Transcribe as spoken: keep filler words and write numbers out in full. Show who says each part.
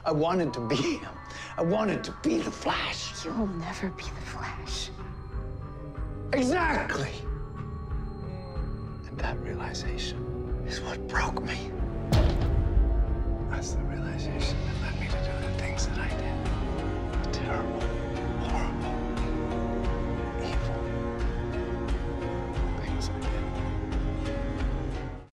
Speaker 1: I wanted to be him. I wanted to be the Flash.
Speaker 2: You will never be the Flash.
Speaker 1: Exactly. And that realization is what broke me.